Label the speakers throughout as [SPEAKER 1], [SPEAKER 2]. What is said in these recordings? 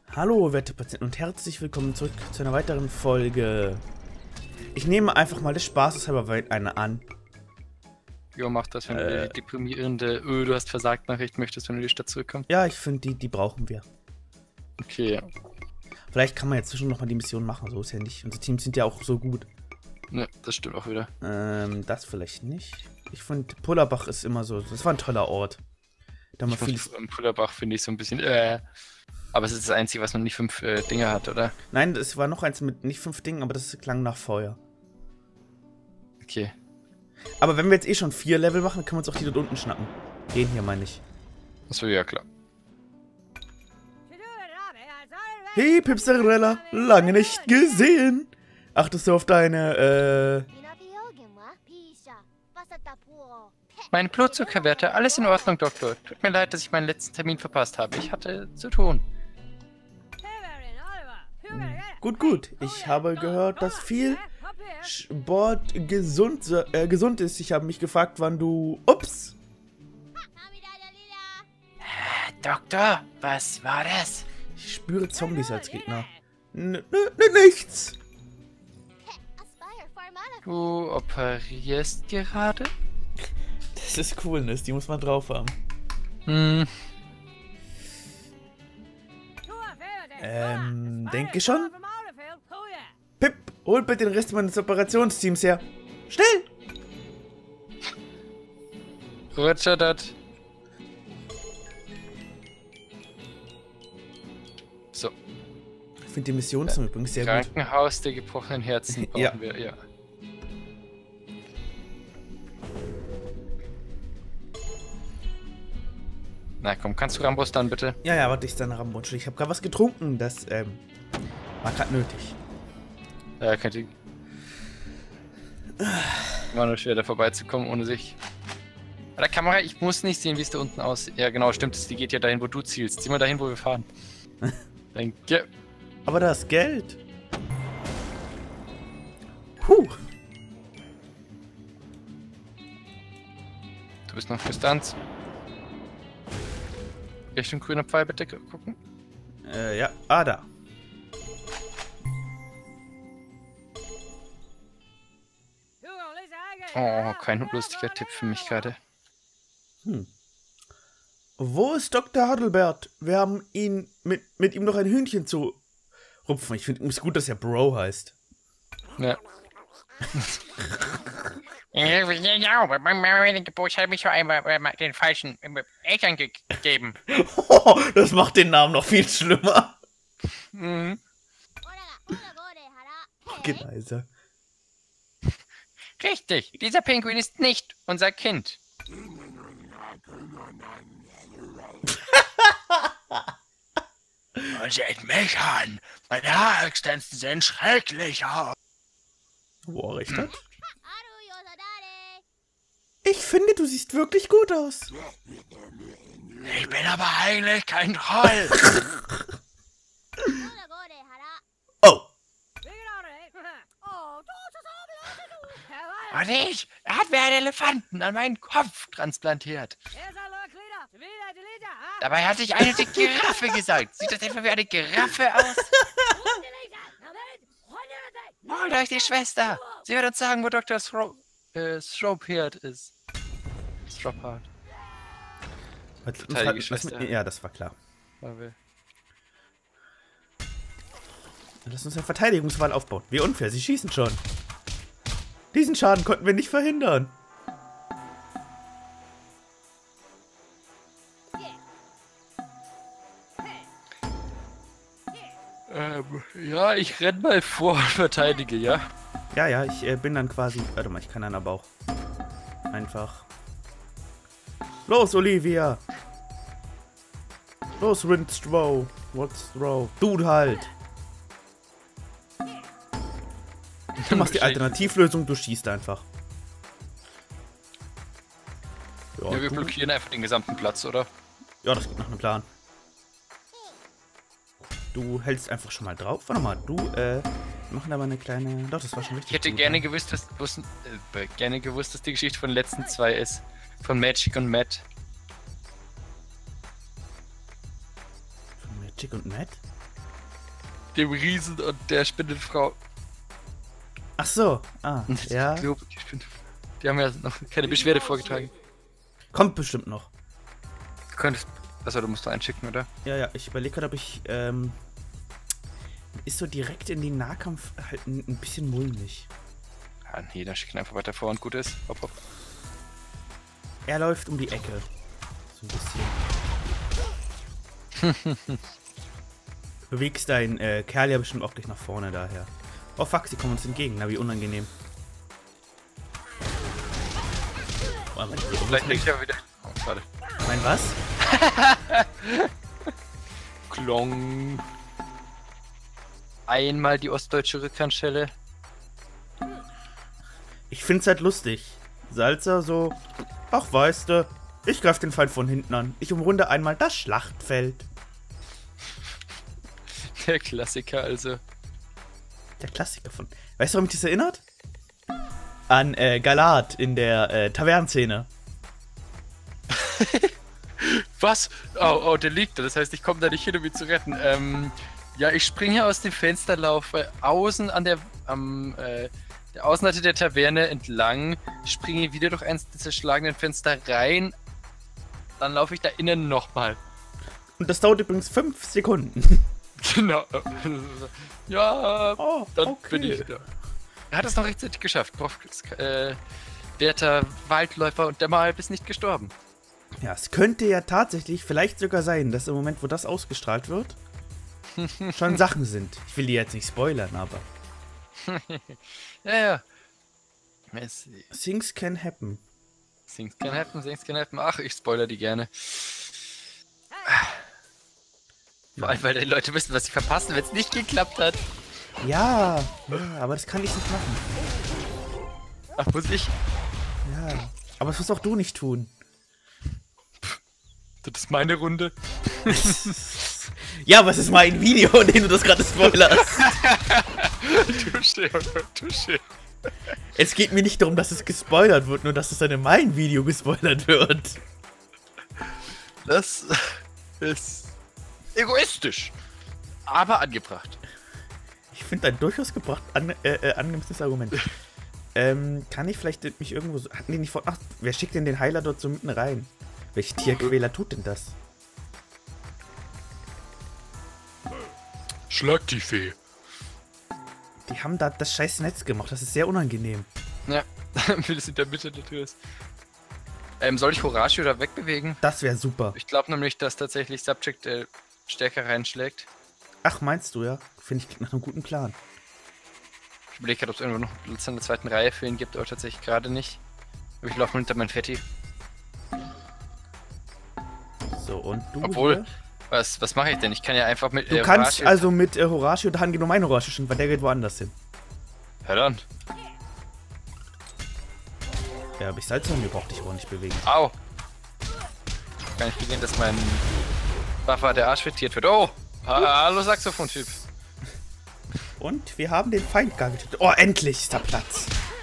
[SPEAKER 1] Hallo, werte Patienten und herzlich willkommen zurück zu einer weiteren Folge. Ich nehme einfach mal des Spaßes halber eine an.
[SPEAKER 2] Jo, mach das, wenn du die deprimierende du hast versagt Nachricht möchtest, wenn du die Stadt zurückkommst.
[SPEAKER 1] Ja, ich finde, die brauchen wir.
[SPEAKER 2] Okay.
[SPEAKER 1] Vielleicht kann man ja zwischen noch mal die Mission machen, so ist ja nicht. Unsere Teams sind ja auch so gut.
[SPEAKER 2] Ne, das stimmt auch wieder.
[SPEAKER 1] Das vielleicht nicht. Ich finde, Pullerbach ist immer so, das war ein toller Ort. Da haben wir vieles...
[SPEAKER 2] Im Pullerbach finde ich so ein bisschen, aber es ist das Einzige, was noch nicht 5 Dinge hat, oder?
[SPEAKER 1] Nein, es war noch eins mit nicht 5 Dingen, aber das klang nach Feuer.
[SPEAKER 2] Okay.
[SPEAKER 1] Aber wenn wir jetzt eh schon 4 Level machen, können wir uns auch die dort unten schnappen. Den hier meine ich.
[SPEAKER 2] Das wäre ja klar.
[SPEAKER 1] Hey, Pipserella, lange nicht gesehen. Achtest du auf deine,
[SPEAKER 2] Meine Blutzuckerwerte, alles in Ordnung, Doktor. Tut mir leid, dass ich meinen letzten Termin verpasst habe. Ich hatte zu tun.
[SPEAKER 1] Gut. Ich habe gehört, dass viel Sport gesund ist. Ich habe mich gefragt, wann du... Ups!
[SPEAKER 2] Doktor, was war das?
[SPEAKER 1] Ich spüre Zombies als Gegner. Nichts!
[SPEAKER 2] Du operierst gerade?
[SPEAKER 1] Das ist Coolness, die muss man drauf haben. Denke schon? Pip, hol bitte den Rest meines Operationsteams her. Schnell!
[SPEAKER 2] Roger dat. So.
[SPEAKER 1] Ich finde die Mission zum übrigens sehr gut.
[SPEAKER 2] Krankenhaus der gebrochenen Herzen brauchen wir, ja. Na komm, kannst du Rambos dann bitte?
[SPEAKER 1] Ja, warte, ich dann Rambon. Ich habe gerade was getrunken, das war gerade nötig.
[SPEAKER 2] Ja, könnte. War nur schwer, da vorbeizukommen ohne sich. Bei der Kamera, ich muss nicht sehen, wie es da unten aussieht. Ja, genau, stimmt. Die geht ja dahin, wo du zielst. Zieh mal dahin, wo wir fahren. Danke.
[SPEAKER 1] Aber da ist Geld. Puh.
[SPEAKER 2] Du bist noch Distanz. Richtung grüner Pfeil bitte gucken.
[SPEAKER 1] Ja. Ah, da.
[SPEAKER 2] Oh, kein lustiger Tipp für mich gerade.
[SPEAKER 1] Wo ist Dr. Haddelbert? Wir haben ihn mit ihm noch ein Hühnchen zu rupfen. Ich finde es gut, dass er Bro heißt.
[SPEAKER 2] Ja.
[SPEAKER 3] Ja, bei meinem Geburt habe ich so einmal den falschen Eltern gegeben.
[SPEAKER 1] Oh, das macht den Namen noch viel schlimmer.
[SPEAKER 2] Mhm.
[SPEAKER 1] Geh leiser.
[SPEAKER 2] Richtig, dieser Pinguin ist nicht unser Kind.
[SPEAKER 3] Und seht mich an. Meine Haarextensen sehen schrecklich aus.
[SPEAKER 1] Wo er recht hat? Ich finde, du siehst wirklich gut aus.
[SPEAKER 3] Ich bin aber eigentlich kein Troll.
[SPEAKER 1] Oh.
[SPEAKER 3] Und er hat mir einen Elefanten an meinen Kopf transplantiert. Dabei hatte ich eine Giraffe gesagt. Sieht das etwa wie eine Giraffe aus? Holt euch die Schwester.
[SPEAKER 2] Sie wird uns sagen, wo Dr. Stropehard ist. Stropehard. Verteidige Schwester.
[SPEAKER 1] Ja, das war klar.
[SPEAKER 2] Marvel.
[SPEAKER 1] Lass uns eine Verteidigungswahl aufbauen. Wie unfair, sie schießen schon. Diesen Schaden konnten wir nicht verhindern.
[SPEAKER 2] Ja, ich renn mal vor und verteidige, ja?
[SPEAKER 1] Ja, ich bin dann quasi... Warte mal, ich kann dann aber auch einfach... Los, Olivia! Los, Rindstrow! What's Throw? Dude halt! Du machst die Alternativlösung, du schießt einfach.
[SPEAKER 2] Ja, wir blockieren einfach den gesamten Platz, oder?
[SPEAKER 1] Ja, das geht nach einem Plan. Du hältst einfach schon mal drauf. Warte mal, wir machen aber eine kleine... Doch, das war schon richtig.
[SPEAKER 2] Ich hätte
[SPEAKER 1] gut,
[SPEAKER 2] gerne
[SPEAKER 1] ja.
[SPEAKER 2] gewusst, dass die Geschichte von den letzten 2 ist. Von Magic und Matt.
[SPEAKER 1] Von Magic und Matt?
[SPEAKER 2] dem Riesen und der Spinnenfrau.
[SPEAKER 1] Ach so, ja.
[SPEAKER 2] Ich glaube, die haben ja noch keine Beschwerde vorgetragen.
[SPEAKER 1] Kommt bestimmt noch.
[SPEAKER 2] Du könntest. Achso, du musst da einschicken, oder?
[SPEAKER 1] Ja, ich überlege gerade, ob ich, ist so direkt in den Nahkampf halt ein bisschen mulmig.
[SPEAKER 2] Ah, nee, dann schicken einfach weiter vor und gut ist. Hopp, hopp.
[SPEAKER 1] Er läuft um die Ecke. So ein bisschen. Bewegst deinen Kerl ja bestimmt auch gleich nach vorne daher. Oh fuck, sie kommen uns entgegen. Na, wie unangenehm. Oh,
[SPEAKER 2] Vielleicht liegt ja wieder. Oh, schade.
[SPEAKER 1] Mein was?
[SPEAKER 2] Klong. Einmal die ostdeutsche Rückhandschelle.
[SPEAKER 1] Ich find's halt lustig. Salzer so, ach weißt du, ich greif den Feind von hinten an. Ich umrunde einmal das Schlachtfeld.
[SPEAKER 2] Der Klassiker also.
[SPEAKER 1] Der Klassiker von... Weißt du, warum mich das erinnert? An Galat in der Tavernenszene.
[SPEAKER 2] Was? Oh, der liegt da. Das heißt, ich komme da nicht hin, um ihn zu retten. Ja, ich springe hier aus dem Fenster, laufe außen an der Außenseite der Taverne entlang, springe wieder durch eins der zerschlagenen Fenster rein, dann laufe ich da innen nochmal.
[SPEAKER 1] Und das dauert übrigens 5 Sekunden.
[SPEAKER 2] Genau. Ja,
[SPEAKER 1] Oh,
[SPEAKER 2] dann
[SPEAKER 1] okay.
[SPEAKER 2] bin ich da. Er hat es noch rechtzeitig geschafft. Werter Waldläufer und der Malb ist nicht gestorben.
[SPEAKER 1] Ja, es könnte ja tatsächlich vielleicht sogar sein, dass im Moment, wo das ausgestrahlt wird, schon Sachen sind. Ich will die jetzt nicht spoilern, aber...
[SPEAKER 2] Ja.
[SPEAKER 1] Things can happen.
[SPEAKER 2] Things can happen. Ach, ich spoiler die gerne. Vor allem, weil die Leute wissen, was sie verpassen, wenn es nicht geklappt hat.
[SPEAKER 1] Ja, aber das kann ich nicht machen.
[SPEAKER 2] Ach, muss ich?
[SPEAKER 1] Ja, aber das musst auch du nicht tun.
[SPEAKER 2] Das ist meine Runde.
[SPEAKER 1] Ja, aber es ist mein Video, in dem du das gerade spoilerst.
[SPEAKER 2] Touché.
[SPEAKER 1] Es geht mir nicht darum, dass es gespoilert wird, nur dass es dann in meinem Video gespoilert wird.
[SPEAKER 2] Das ist egoistisch, aber angebracht.
[SPEAKER 1] Ich finde ein durchaus angemessenes Argument. Kann ich vielleicht mich irgendwo so... Hatten die nicht vor... Ach, wer schickt denn den Heiler dort so mitten rein? Welcher Tierquäler tut denn das?
[SPEAKER 2] Schlag die Fee.
[SPEAKER 1] Die haben da das scheiß Netz gemacht, das ist sehr unangenehm.
[SPEAKER 2] Ja, wie das in der Mitte der Tür ist. Soll ich Horatio da wegbewegen?
[SPEAKER 1] Das wäre super.
[SPEAKER 2] Ich glaube nämlich, dass tatsächlich Subject stärker reinschlägt.
[SPEAKER 1] Ach, meinst du, ja? Finde ich nach einem guten Plan.
[SPEAKER 2] Ich überlege gerade, ob es irgendwo noch Platz in der zweiten Reihe für ihn gibt, aber tatsächlich gerade nicht. Aber ich laufe mal hinter mein Fetti.
[SPEAKER 1] So, und du?
[SPEAKER 2] Obwohl,
[SPEAKER 1] hier?
[SPEAKER 2] was mache ich denn? Ich kann ja einfach mit
[SPEAKER 1] Du kannst also mit Horatio dahin gehen, um mein Horatio schicken, weil der geht woanders hin.
[SPEAKER 2] Ja dann.
[SPEAKER 1] Ja, aber ich Salz mir braucht dich aber nicht bewegen.
[SPEAKER 2] Au! Kann ich begehen, dass mein Buffer der Arsch frittiert wird. Oh! Hallo Saxophon-Typ.
[SPEAKER 1] Und wir haben den Feind gar getötet. Oh, endlich ist da Platz.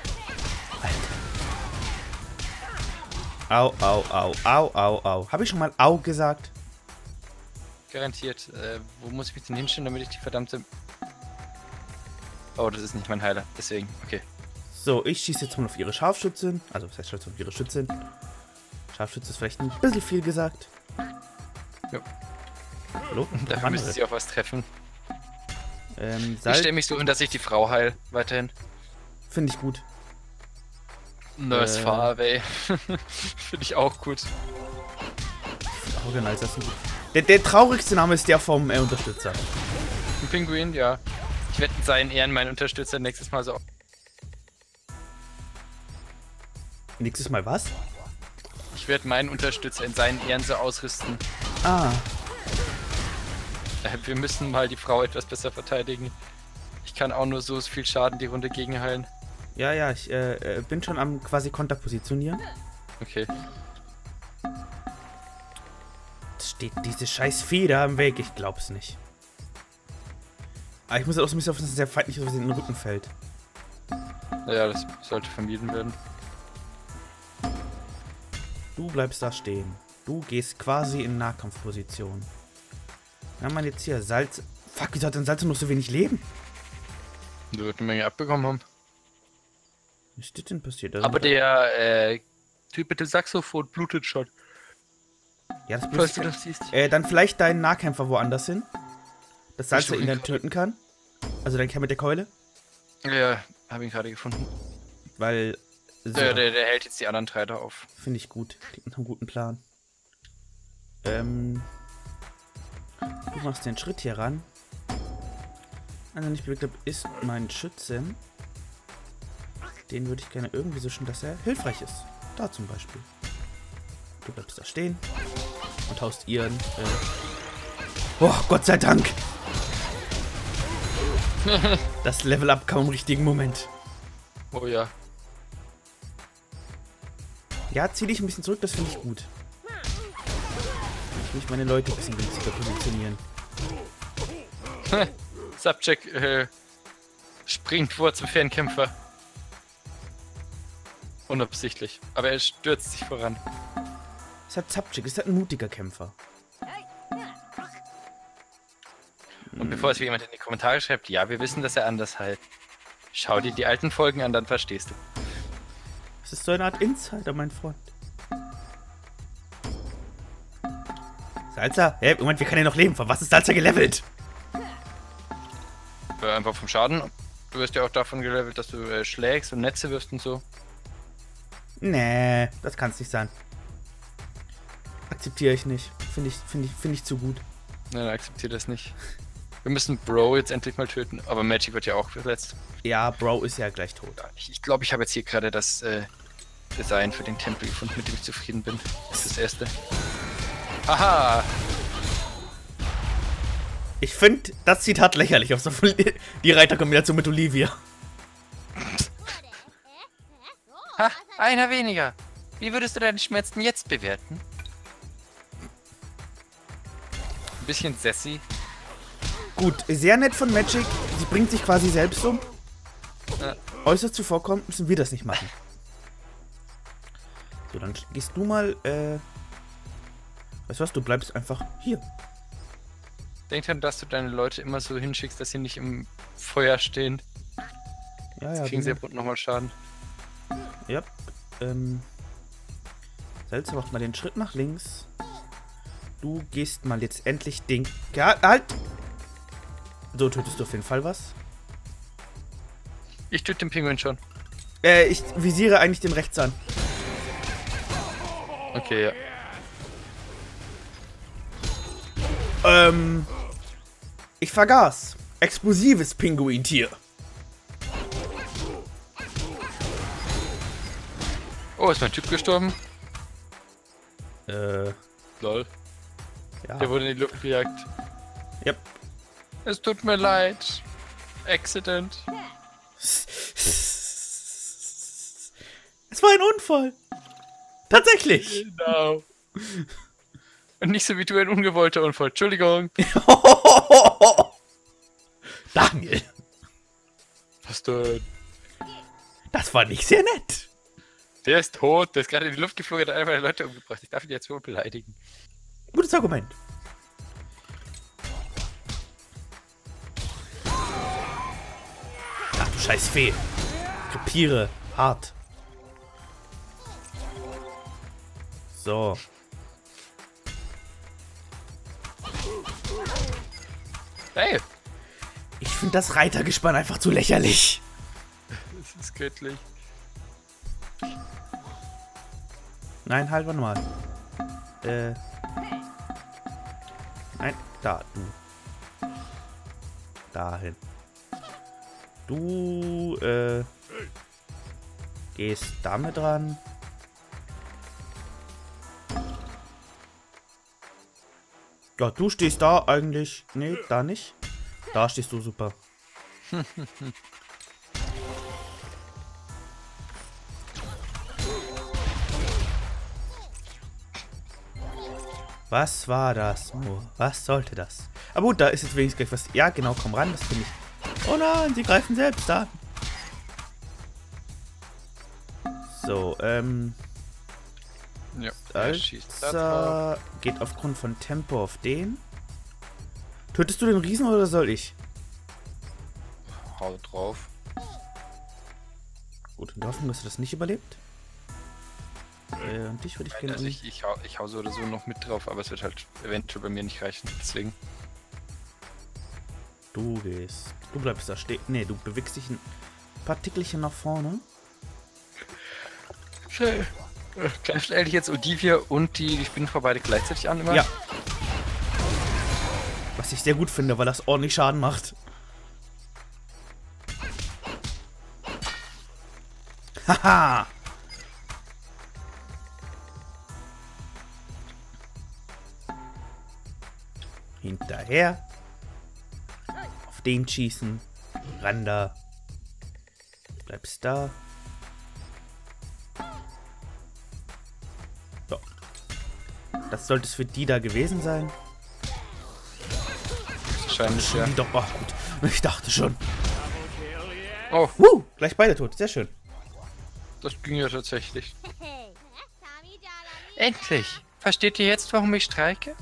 [SPEAKER 1] Alter. Au. Habe ich schon mal Au gesagt?
[SPEAKER 2] Garantiert. Wo muss ich mich denn hinstellen, damit ich die verdammte... Oh, das ist nicht mein Heiler. Deswegen, okay.
[SPEAKER 1] So, ich schieße jetzt mal auf ihre Scharfschützin. Also, was heißt Scharfschützin? Auf ihre Schützin. Scharfschütze ist vielleicht ein bisschen viel gesagt.
[SPEAKER 2] Jo.
[SPEAKER 1] Hallo?
[SPEAKER 2] Dafür müsste sie auch was treffen. Ich
[SPEAKER 1] Salz
[SPEAKER 2] stelle mich so hin, dass ich die Frau heil. Weiterhin.
[SPEAKER 1] finde ich gut.
[SPEAKER 2] Nurse Far Away. Finde ich auch gut.
[SPEAKER 1] Original, das ist ein gut. Der traurigste Name ist der vom Unterstützer.
[SPEAKER 2] Ein Pinguin, ja. Ich werde in seinen Ehren meinen Unterstützer nächstes Mal so...
[SPEAKER 1] Nächstes Mal was?
[SPEAKER 2] Ich werde meinen Unterstützer in seinen Ehren so ausrüsten.
[SPEAKER 1] Ah,
[SPEAKER 2] Wir müssen mal die Frau etwas besser verteidigen. Ich kann auch nur so viel Schaden die Runde gegenheilen.
[SPEAKER 1] ja, ich bin schon am quasi Konter positionieren.
[SPEAKER 2] Okay.
[SPEAKER 1] Es steht diese scheiß Feder im Weg, ich glaub's nicht. Aber ich muss halt auch so ein bisschen aufpassen, dass der Feind nicht so in den Rücken fällt.
[SPEAKER 2] Ja, das sollte vermieden werden.
[SPEAKER 1] Du bleibst da stehen. Du gehst quasi in Nahkampfposition. Wir haben jetzt hier Salz Fuck, wieso hat denn Salsa noch so wenig Leben?
[SPEAKER 2] Du wirst eine Menge abbekommen haben.
[SPEAKER 1] Was ist das denn passiert?
[SPEAKER 2] Aber der Typ mit dem Saxophon blutet schon.
[SPEAKER 1] Ja, das
[SPEAKER 2] Falls du
[SPEAKER 1] blutet.
[SPEAKER 2] das siehst.
[SPEAKER 1] Dann vielleicht deinen Nahkämpfer woanders hin. Dass Salsa
[SPEAKER 2] suche
[SPEAKER 1] ihn
[SPEAKER 2] ihn
[SPEAKER 1] dann
[SPEAKER 2] gerade.
[SPEAKER 1] töten kann. Also dein Kerl mit der Keule.
[SPEAKER 2] Ja, habe ihn gerade gefunden.
[SPEAKER 1] Weil. So,
[SPEAKER 2] Der hält jetzt die anderen 3 da auf.
[SPEAKER 1] finde ich gut. Klingt nach einem guten Plan. Du machst den Schritt hier ran. Also nicht bewegt habe, ist mein Schützen. Den würde ich gerne irgendwie so schön, dass er hilfreich ist. Da zum Beispiel. Du bleibst da stehen und haust ihren. Oh, Gott sei Dank! Das Level-Up kam im richtigen Moment.
[SPEAKER 2] Oh ja.
[SPEAKER 1] Ja, zieh dich ein bisschen zurück, das finde ich gut. Ich will meine Leute ein bisschen günstiger positionieren.
[SPEAKER 2] Subject springt vor zum Fernkämpfer. Unabsichtlich. Aber er stürzt sich voran.
[SPEAKER 1] Ist halt Subject, ist halt ein mutiger Kämpfer.
[SPEAKER 2] Und bevor es jemand in die Kommentare schreibt, ja, wir wissen, dass er anders heilt. Schau dir die alten Folgen an, dann verstehst du.
[SPEAKER 1] Das ist so eine Art Insider, mein Freund. Salsa? Hä? Moment, wie kann er noch leben? Von was ist Salsa gelevelt?
[SPEAKER 2] Einfach vom Schaden. Du wirst ja auch davon gelevelt, dass du schlägst und Netze wirfst und so.
[SPEAKER 1] Nee, das kann es nicht sein. Akzeptiere ich nicht. Finde ich zu gut.
[SPEAKER 2] Nein, akzeptiere das nicht. Wir müssen Bro jetzt endlich mal töten. Aber Magic wird ja auch verletzt.
[SPEAKER 1] Ja, Bro ist ja gleich tot.
[SPEAKER 2] Ja, ich glaube, ich habe jetzt hier gerade das Design für den Tempel gefunden, mit dem ich zufrieden bin. Das ist das erste. Aha!
[SPEAKER 1] Ich finde das Zitat lächerlich auf so die Reiterkombination mit Olivia.
[SPEAKER 2] Ha, einer weniger. Wie würdest du deine Schmerzen jetzt bewerten? Ein bisschen sassy.
[SPEAKER 1] Gut, sehr nett von Magic. Sie bringt sich quasi selbst um.
[SPEAKER 2] Ja.
[SPEAKER 1] Äußerst zuvorkommend müssen wir das nicht machen. So, dann gehst du mal, weißt du was, du bleibst einfach hier.
[SPEAKER 2] Denk dran, dass du deine Leute immer so hinschickst, dass sie nicht im Feuer stehen.
[SPEAKER 1] Ja, ja.
[SPEAKER 2] Kriegen sie nochmal Schaden.
[SPEAKER 1] Ja, Salsa macht mal den Schritt nach links. Du gehst mal jetzt endlich den... Ja, halt! So tötest du auf jeden Fall was.
[SPEAKER 2] Ich töte den Pinguin schon.
[SPEAKER 1] Ich visiere eigentlich den rechts an.
[SPEAKER 2] Okay, ja.
[SPEAKER 1] Ich vergaß. Explosives Pinguintier.
[SPEAKER 2] Oh, ist mein Typ gestorben? Lol.
[SPEAKER 1] Ja.
[SPEAKER 2] Der wurde in die Luft gejagt.
[SPEAKER 1] Yep.
[SPEAKER 2] Es tut mir leid. Accident.
[SPEAKER 1] Es war ein Unfall. Tatsächlich.
[SPEAKER 2] Genau. Und nicht so wie du ein ungewollter Unfall. Entschuldigung.
[SPEAKER 1] Daniel.
[SPEAKER 2] Was denn?
[SPEAKER 1] Das war nicht sehr nett.
[SPEAKER 2] Der ist tot. Der ist gerade in die Luft geflogen, hat einfach Leute umgebracht. Ich darf ihn jetzt wohl beleidigen.
[SPEAKER 1] Gutes Argument. Ach du scheiß Fee. Krepiere. Hart. So.
[SPEAKER 2] Hey,
[SPEAKER 1] Ich finde das Reitergespann einfach zu lächerlich.
[SPEAKER 2] das ist göttlich.
[SPEAKER 1] Nein, halt, warte mal. Nein, da, du. Dahin. Du, gehst damit ran. Ja, du stehst da eigentlich. Nee, da nicht. Da stehst du super. Was war das nur? Was sollte das? Aber gut, da ist jetzt wenigstens gleich was. Ja, genau, komm ran, das finde ich. Oh nein, sie greifen selbst an. So,
[SPEAKER 2] Ja, er schießt da drauf.
[SPEAKER 1] Salsa geht aufgrund von Tempo auf den. Tötest du den Riesen oder soll ich?
[SPEAKER 2] Hau drauf.
[SPEAKER 1] Gut, in der Hoffnung, dass du das nicht überlebt. Und dich würde ich gerne...
[SPEAKER 2] Also ich hau so oder so noch mit drauf, aber es wird halt eventuell bei mir nicht reichen, deswegen.
[SPEAKER 1] Du gehst. Du bleibst da stehen. Nee, du bewegst dich ein paar Tickelchen nach vorne.
[SPEAKER 2] Greifst du eigentlich jetzt Olivia und die Spinnen beide gleichzeitig an immer?
[SPEAKER 1] Ja. Was ich sehr gut finde, weil das ordentlich Schaden macht. Haha! Hinterher. Auf den schießen. Ran da. Bleibst da. So. Das sollte es für die da gewesen sein.
[SPEAKER 2] Wahrscheinlich, ja.
[SPEAKER 1] Doch, ach gut. Ich dachte schon.
[SPEAKER 2] Oh,
[SPEAKER 1] Gleich beide tot. Sehr schön.
[SPEAKER 2] das ging ja tatsächlich. Endlich! Versteht ihr jetzt, warum ich streike?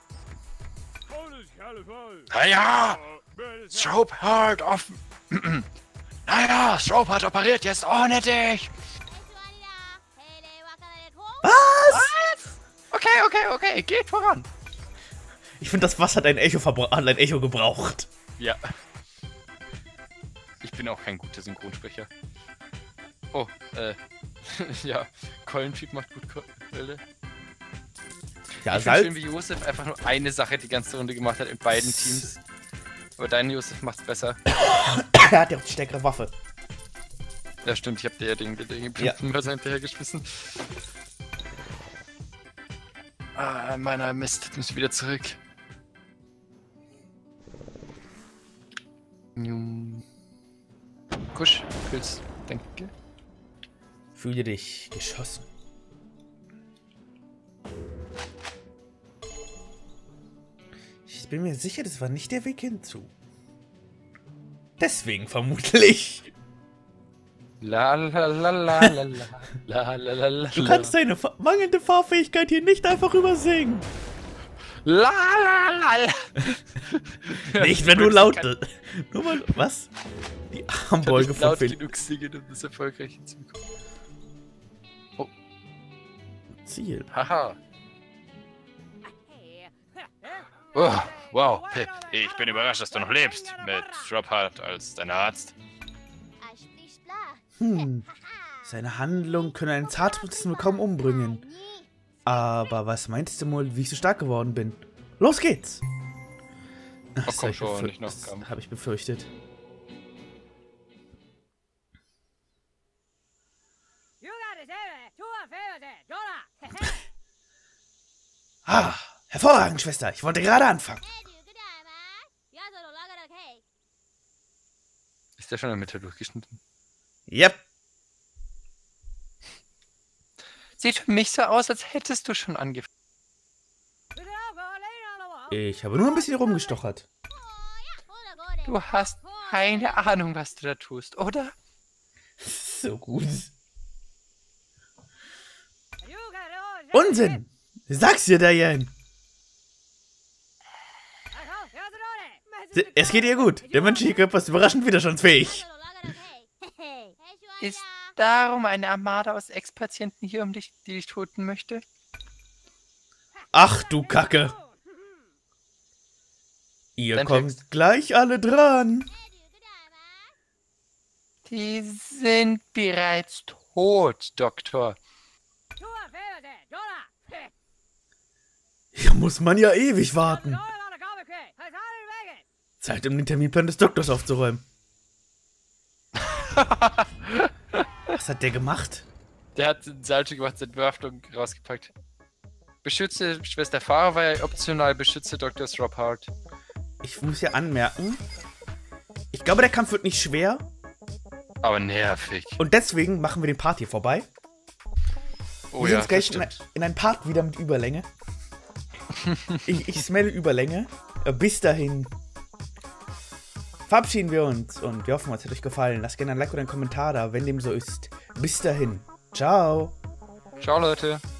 [SPEAKER 2] Naja! Strobhardt auf... Naja, Strobhardt operiert jetzt ohne dich!
[SPEAKER 1] Was?
[SPEAKER 2] Okay, geht voran.
[SPEAKER 1] Ich finde, das Wasser hat ein Echo gebraucht.
[SPEAKER 2] Ja. Ich bin auch kein guter Synchronsprecher. Oh, ja, Keulentyp macht gut Keule.
[SPEAKER 1] Ja,
[SPEAKER 2] Ich finde schön, wie Josef einfach nur eine Sache die ganze Runde gemacht hat in beiden Teams. Aber dein Josef macht's besser.
[SPEAKER 1] Er hat ja auch die stärkere Waffe.
[SPEAKER 2] Ja, stimmt, ich hab dir ja den Pimpenmörser hinterhergeschmissen. Ah, meiner Mist, jetzt muss ich wieder zurück. Kusch, Pilz, danke.
[SPEAKER 1] Fühle dich geschossen. Ich bin mir sicher, das war nicht der Weg hinzu. Deswegen vermutlich.
[SPEAKER 2] La la la la la la la la la la.
[SPEAKER 1] Du kannst deine mangelnde Fahrfähigkeit hier nicht einfach übersingen.
[SPEAKER 2] La la la la.
[SPEAKER 1] Nicht, wenn du laut... Nur mal... Was? Die Armbeuge
[SPEAKER 2] Ich
[SPEAKER 1] von
[SPEAKER 2] laut
[SPEAKER 1] Phil.
[SPEAKER 2] genug singen, um das erfolgreich hinzubekommen. Oh,
[SPEAKER 1] Ziel.
[SPEAKER 2] haha. Oh, wow, Pip, ich bin überrascht, dass du noch lebst. Mit Strobhardt als dein Arzt.
[SPEAKER 1] Seine Handlungen können einen Zartbissen nur kaum umbringen. Aber was meinst du wohl, wie ich so stark geworden bin? Los geht's!
[SPEAKER 2] Ach komm schon, nicht noch Kampf.
[SPEAKER 1] Habe ich befürchtet. Ah, hervorragend, Schwester. Ich wollte gerade anfangen.
[SPEAKER 2] Ist der schon in der Mitte durchgeschnitten?
[SPEAKER 1] Yep.
[SPEAKER 2] Sieht für mich so aus, als hättest du schon angefangen.
[SPEAKER 1] Ich habe nur ein bisschen rumgestochert.
[SPEAKER 2] Du hast keine Ahnung, was du da tust, oder?
[SPEAKER 1] So gut. Unsinn! Sag's dir, Diane! Es geht ihr gut. Der menschliche Körper ist überraschend widerstandsfähig.
[SPEAKER 2] Ist darum eine Armada aus Ex-Patienten hier, die dich töten möchte?
[SPEAKER 1] Ach du Kacke. Ihr
[SPEAKER 2] Dein
[SPEAKER 1] kommt
[SPEAKER 2] Text.
[SPEAKER 1] gleich alle dran.
[SPEAKER 2] Die sind bereits tot, Doktor.
[SPEAKER 1] Hier muss man ja ewig warten. Zeit, um den Terminplan des Doktors aufzuräumen. Was hat der gemacht?
[SPEAKER 2] Der hat den Salto gemacht, seine Bewaffnung rausgepackt. Beschütze Schwester Farah, optional beschütze Dr. Strobhardt.
[SPEAKER 1] Ich muss ja anmerken, ich glaube, der Kampf wird nicht schwer.
[SPEAKER 2] Aber nervig.
[SPEAKER 1] Und deswegen machen wir den Part hier vorbei.
[SPEAKER 2] Oh
[SPEAKER 1] Wir sehen
[SPEAKER 2] ja,
[SPEAKER 1] uns gleich
[SPEAKER 2] das stimmt.
[SPEAKER 1] in einem Part wieder mit Überlänge. Ich smelle Überlänge. Bis dahin verabschieden wir uns und wir hoffen, es hat euch gefallen. Lasst gerne ein Like oder einen Kommentar da, wenn dem so ist. Bis dahin. Ciao.
[SPEAKER 2] Ciao, Leute.